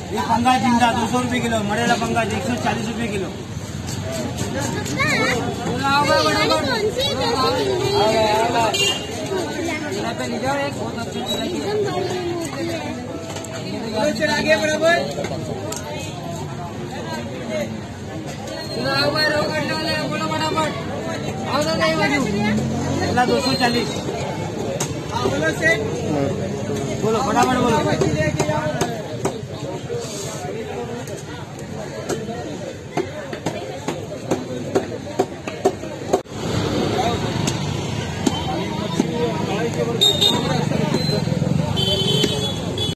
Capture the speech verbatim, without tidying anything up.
ये पंगा जिंदा दो सौ रुपये किलो, मरेला पंगा एक सौ चालीस रुपये किलो। आगे बराबर दो सौ चालीस। बोलो फटाफट बोलो।